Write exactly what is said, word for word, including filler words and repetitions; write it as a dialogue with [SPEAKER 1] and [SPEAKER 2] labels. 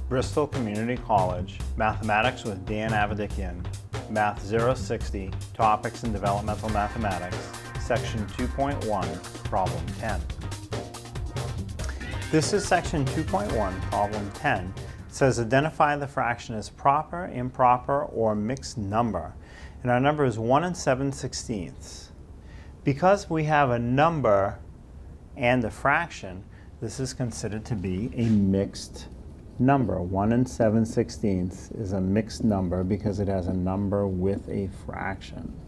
[SPEAKER 1] Bristol Community College, Mathematics with Dan Avedikian, Math zero sixty, Topics in Developmental Mathematics, Section two point one, Problem ten. This is Section two point one, Problem ten. It says identify the fraction as proper, improper, or mixed number. And our number is one and seven sixteenths. Because we have a number and a fraction, this is considered to be a mixed number. one and seven sixteenths is a mixed number because it has a number with a fraction.